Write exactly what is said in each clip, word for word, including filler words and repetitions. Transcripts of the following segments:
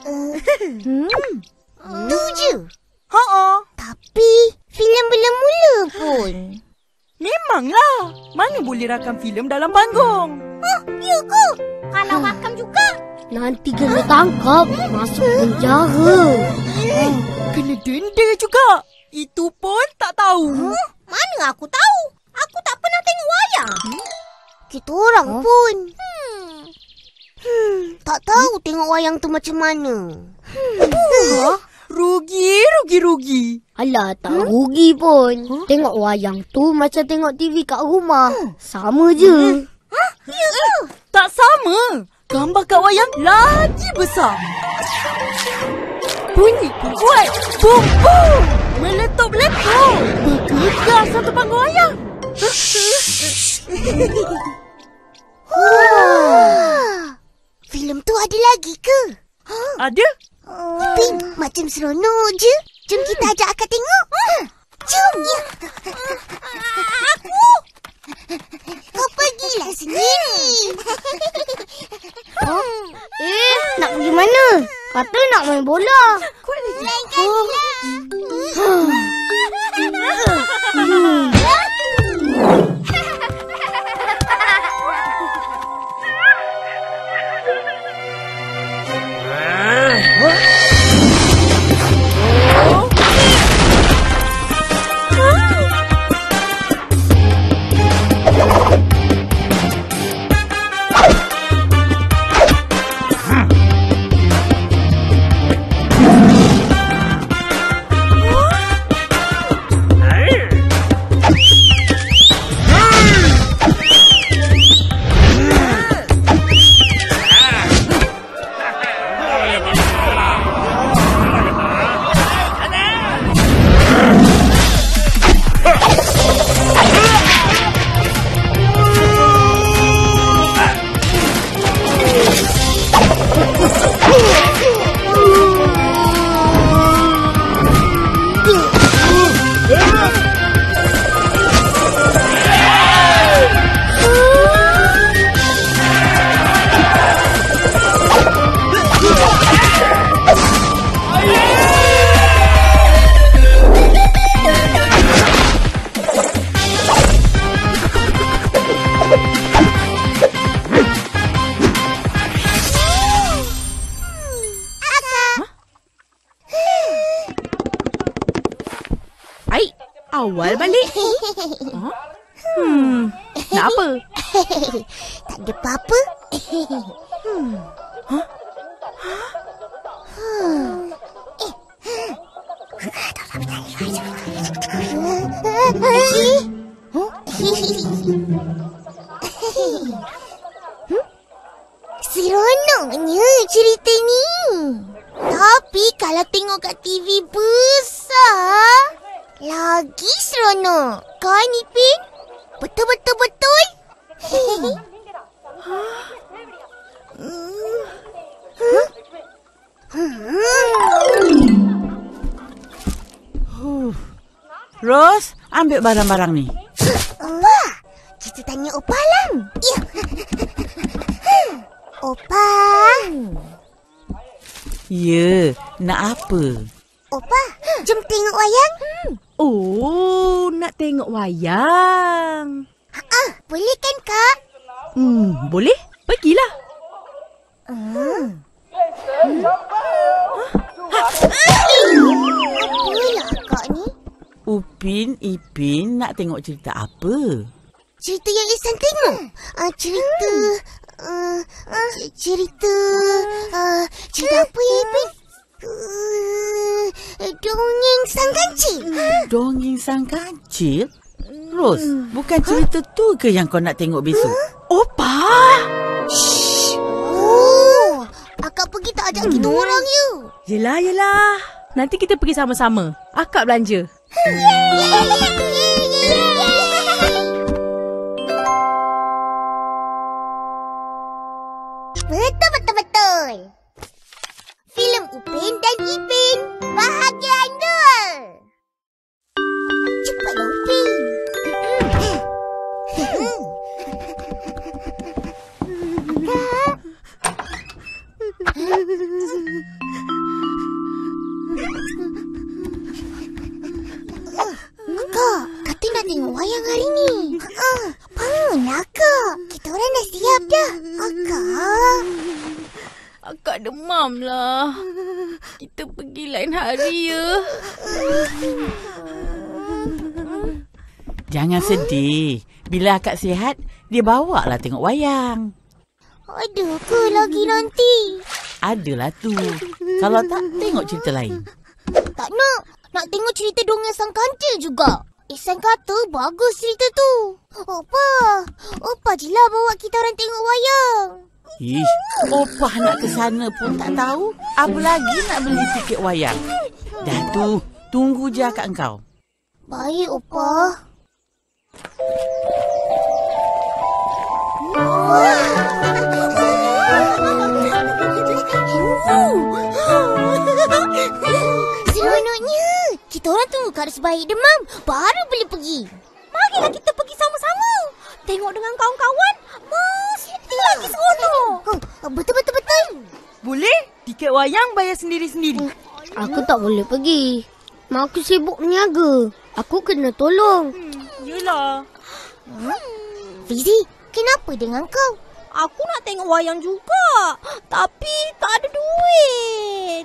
Uh, hmm. Tu je? Ha-ha. Tapi filem belum mula pun. Memanglah. Mana boleh rakam filem dalam panggung? Oh, ya ke? Kalau rakam juga? Nanti kena tangkap, masuk penjara. Eh, kena denda juga. Itu pun tak tahu. Huh? Mana aku tahu? Aku tak pernah tengok wayang. Hmm? Kita orang huh? pun. Hmm. Hmm, tak tahu hmm? tengok wayang tu macam mana. Hmm. Huh? Rugi, rugi, rugi. Alah, tak hmm? rugi pun. Huh? Tengok wayang tu macam tengok T V kat rumah. Hmm. Sama je. Hmm. Hah? Ya ke? Tak sama. Gambar kat wayang lagi besar. Bunyi pun kuat. Bum, bum. Meletup-letup. Bergegar satu panggung wayang. Wah. Filem tu ada lagi ke? Ada. Tapi macam seronok je. Jom kita ajak akak tengok. Jom. Aku. Kau pergilah sendiri. Oh? Eh, nak pergi mana? Kata nak main bola. Lain kali lah. Awal balik. Huh? Hmm, nak apa? Tak ada apa-apa. Hmm. Huh? Seronoknya cerita ni. Tapi kalau tengok kat T V besar, lagi seronok. Kan, Ipin? Betul-betul-betul? Ros, ambil barang-barang ni. Wah, kita tanya Opa lang. Ya. Opa. Ya, nak apa? Opa, jom tengok wayang. Oh, nak tengok wayang. Ah, boleh kan, Kak? Hmm, boleh. Pergilah. Hmm. Hmm. Apalah Kak ni? Upin, Ipin nak tengok cerita apa? Cerita yang Ihsan tengok. Uh, cerita... Uh, uh, cerita... Uh, cerita apa ya, Ipin? Uh, dongeng sang kancil. Dongeng sang kancil? Ros, bukan cerita huh? tu ke yang kau nak tengok besok? Huh? Opa! Shh. Oh, akak pergi tak ajak hmm. kita orang you. Yelah, yelah. Nanti kita pergi sama-sama. Akak belanja. Betul-betul-betul. Filem Upin dan Ipin. Bahagian dua. Cepatlah Upin. demam lah. Kita pergi lain hari ya. Jangan sedih. Bila akak sihat, dia bawa lah tengok wayang. Ada ke lagi nanti? Adalah tu. Kalau tak, tengok cerita lain. Tak nak. Nak tengok cerita dongeng sang kancil juga. Ihsan kata bagus cerita tu. Opa, Opa je lah bawa kita orang tengok wayang. Ish, Opah nak ke sana pun tak tahu. Apa lagi nak beli tiket wayang? Dah tu, tunggu je akak engkau. Baik, Opa. Seronoknya. Kita orang tunggu kat sebaik demam, baru boleh pergi. Marilah kita pergi sama-sama. Tengok dengan kawan-kawan, mesti lagi seronok. Betul-betul-betul. Boleh? Tiket wayang bayar sendiri-sendiri. Aku tak boleh pergi. Mak aku sibuk berniaga. Aku kena tolong. Hmm, yelah. Hmm. Fizi, kenapa dengan kau? Aku nak tengok wayang juga. Tapi tak ada duit.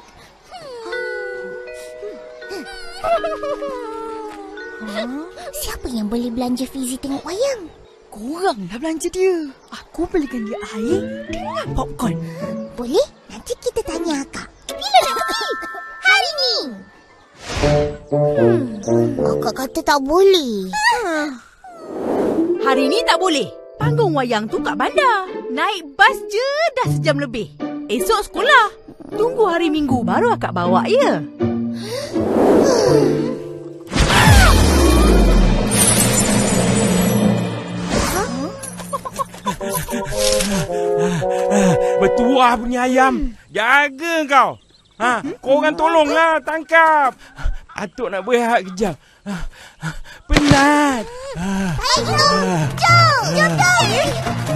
Hmm. Siapa yang boleh belanja Fizi tengok wayang? Korang dah belanja dia. Aku belikan dia air dengan popcorn. Boleh? Nanti kita tanya akak. Bila nak pergi? Hari ni. Hmm. Akak kata tak boleh. Hmm. Hari ni tak boleh. Panggung wayang tu kat bandar. Naik bas je dah sejam lebih. Esok sekolah. Tunggu hari Minggu baru akak bawa ya. Bertuah punya ayam. Jaga kau. Ha, korang tolonglah tangkap. Atuk nak berehat kejap. Penat. Hai, jom. Jom, jom, jom.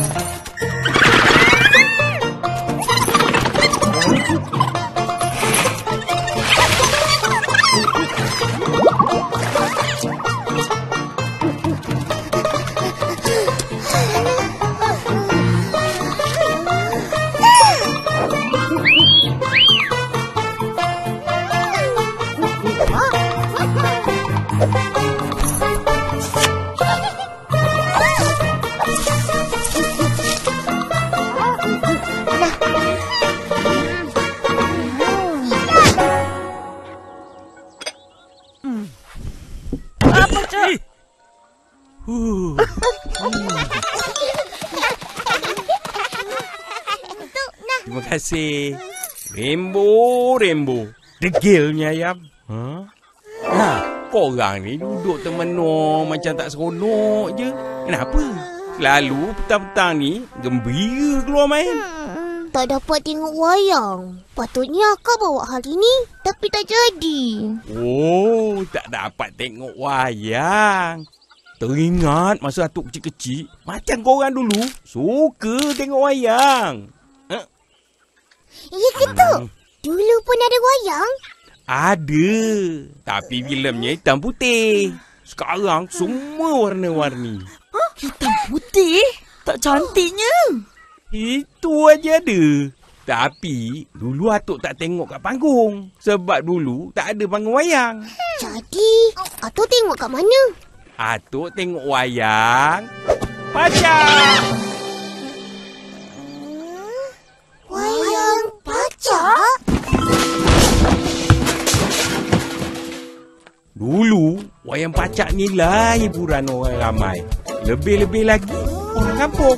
Huh. Terima kasih. Rainbow, rainbow. Degilnya ayam. Ha? Ha, korang ni duduk termenung macam tak seronok je. Kenapa? Selalu petang-petang ni gembira keluar main. Hmm, tak dapat tengok wayang. Patutnya akak bawa hari ni, tapi tak jadi. Oh, tak dapat tengok wayang. Teringat masa atuk kecil-kecil, macam korang dulu, suka tengok wayang. Ha? Ya ke tu? Dulu pun ada wayang? Ada. Tapi filmnya hitam putih. Sekarang semua warna-warni. Ha? Hitam putih? Tak cantiknya. Itu aja ada. Tapi dulu atuk tak tengok kat panggung. Sebab dulu tak ada panggung wayang. Jadi, atuk tengok kat mana? Atuk tengok wayang pacak. Hmm, wayang pacak? Dulu, wayang pacak ni lah hiburan orang ramai. Lebih-lebih lagi, orang kampung.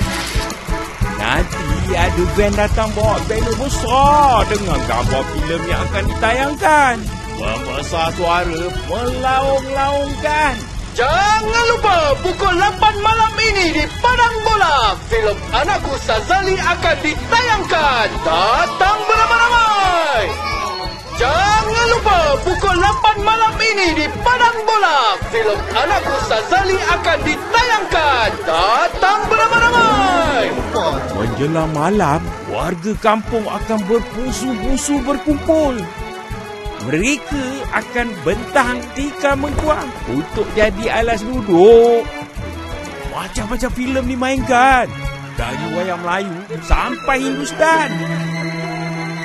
Nanti ada band datang bawa banner besar dengan gambar filem yang akan ditayangkan. Membesar suara melaung-laungkan. Jangan lupa pukul lapan malam ini di Padang Bola. Filem Anakku Sazali akan ditayangkan. Datang beramai-ramai. Jangan lupa pukul lapan malam ini di Padang Bola. Filem Anakku Sazali akan ditayangkan. Datang beramai-ramai. Menjelang malam, warga kampung akan berpusu-pusu berkumpul. Mereka akan bentang tikar mengkuang untuk jadi alas duduk. Macam-macam filem dimainkan. Dari wayang Melayu sampai Hindustan.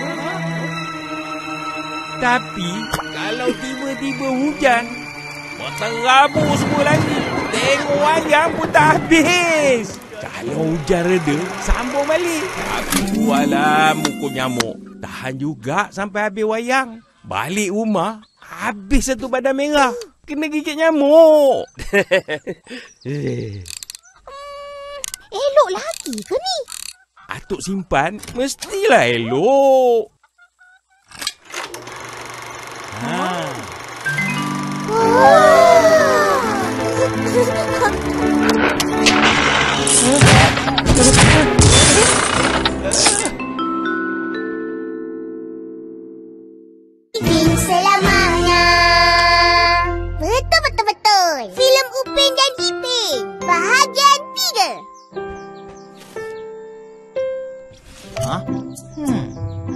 Tapi kalau tiba-tiba hujan, terabur semua lagi. Tengok wayang pun tak habis. Kalau hujan reda, sambung balik. Aku alam muka nyamuk. Tahan juga sampai habis wayang. Balik rumah, habis satu badan merah. Kena gigit nyamuk. Elok lagi ke ni? Atuk simpan, mestilah elok. Ha. Ipin selamanya. Betul-betul-betul. Filem Upin dan Ipin. Bahagian tiga. Ha? Hmm.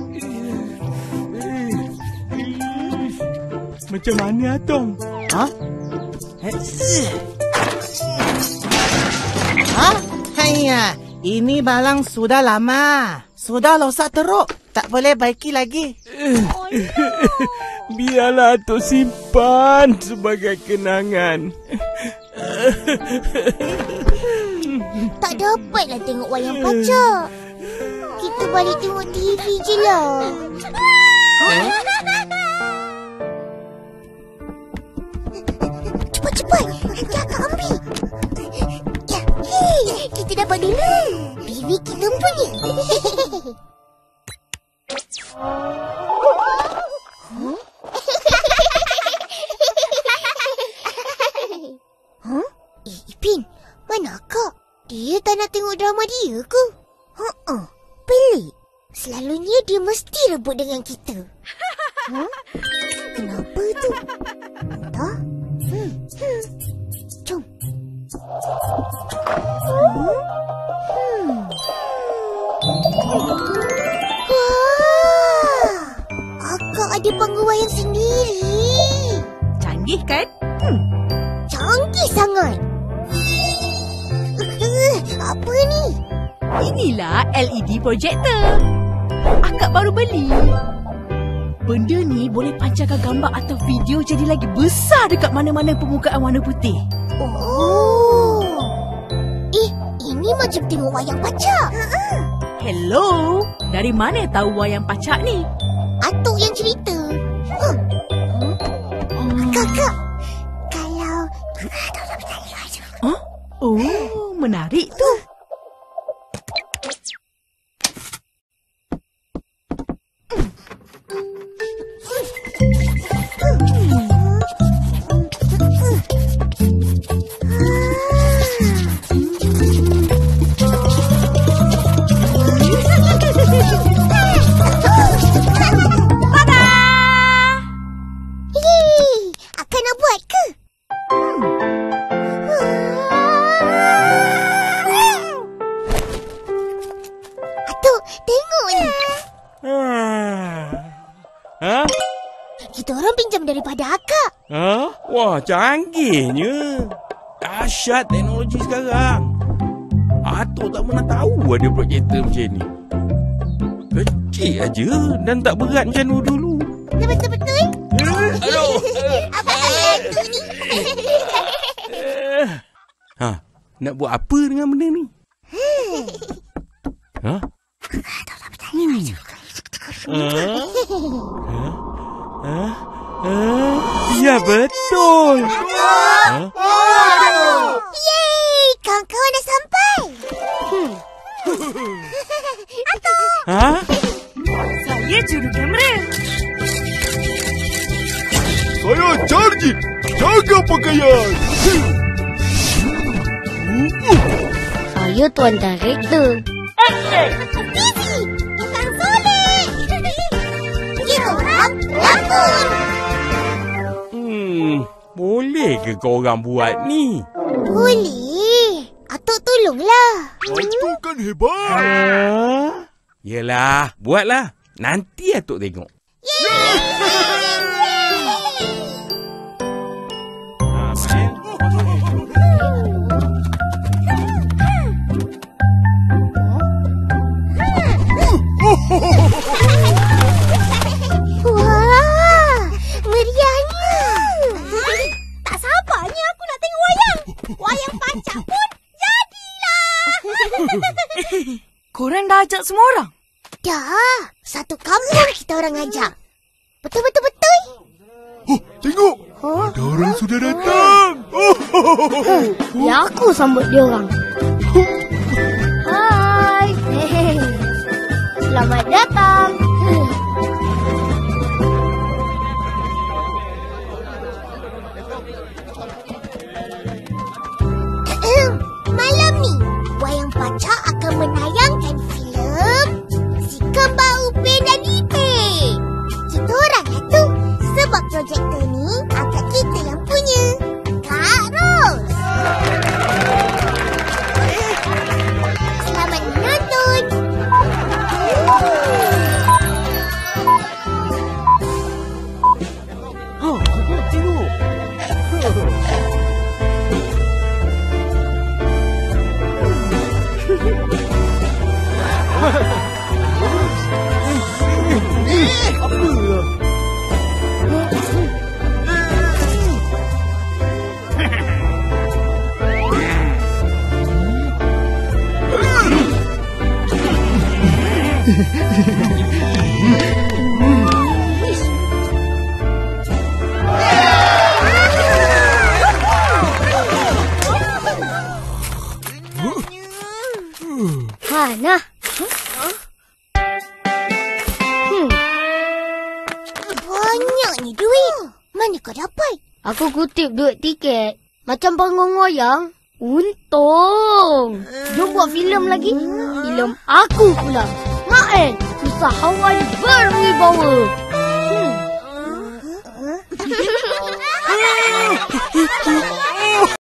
Macam mana, Atong? Ha? Ha? Haiya, ini balang sudah lama. Sudah rosak teruk. Tak boleh baiki lagi. Oh, no. Biarlah Atuk simpan sebagai kenangan. Tak dapatlah tengok wayang pacak. Kita balik tengok T V je lah. Cepat-cepat. Nanti akak ambil. Ya, hei, kita dapat dulu. T V kita punya. Huh? Eh, Ipin, mana akak? Dia tak nak tengok drama dia ke? Haa, pelik. Selalunya dia mesti rebut dengan kita. Huh? Kenapa tu? Entah. Hmm. Hmm. Jom. Hmm. Hmm. Wah! Akak ada panggung wayang sendiri. Canggih kan? Hmm. Canggih sangat. Uh, apa ni? Inilah L E D projector. Akak baru beli. Benda ni boleh pancarkan gambar atau video jadi lagi besar dekat mana-mana permukaan warna putih. Oh. Eh, ini macam tengok wayang pacak. Hello, dari mana tahu wayang pacak ni? Atuk yang cerita. Huh. Hmm. Kakak, kalau... Huh? Oh, menarik tu. Yeay, akak nak buat ke? Atuk, tengok ni. Ha? Kita orang pinjam daripada akak. Ha? Wah, canggihnya. Dahsyat teknologi sekarang. Atuk tak pernah tahu ada projektor macam ni. Kecil aja dan tak berat macam dulu. Betul-betul. Aduh. Abang hantu ni. Ha, nak buat apa dengan benda ni? Ha? Hmm. Ha? Ha? Ha? Ya, betul. Ha? Yeay, kawan-kawan dah sampai. Hmm. Atuk. Ha? Saya juru kamera. Saya Chargin, jaga pakaian. Saya Tuan Director. Tizi, Tukang Soleh. Kita orang lakon. Hmm, boleh ke kau orang buat ni? Boleh. Atuk tolonglah. Atuk kan hebat. Ha? Yelah, buatlah. Nanti Atuk tengok. Wah, ajak semua orang? Dah, satu kampung kita orang ajak. Betul-betul-betul. Oh, tengok. Ada orang sudah datang. Oh, ho, ho, ho, ho. Ya aku sambut dia orang. Hai. Hehehe. Selamat datang. Malam ni, Wayang Paca akan menayangkan filem Si Kembar Upin dan Ipin. Kita orang lah tu, sebab projektor ni agak kita yang punya. Kak Ros. Selamat menonton. Ha, tengok, tengok. Eh, apa? Ha, nah. Hmm, Banyak ni duit. Mana kau dapat? aku kutip duit tiket. Macam panggung wayang. Untung. Jom buat filem lagi. Filem aku pula. Nael, usahawan berwibawa.